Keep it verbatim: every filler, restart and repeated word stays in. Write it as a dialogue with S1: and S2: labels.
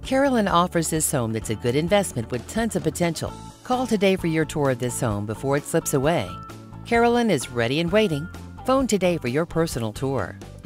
S1: Carolyn offers this home that's a good investment with tons of potential. Call today for your tour of this home before it slips away. Carolyn is ready and waiting. Phone today for your personal tour.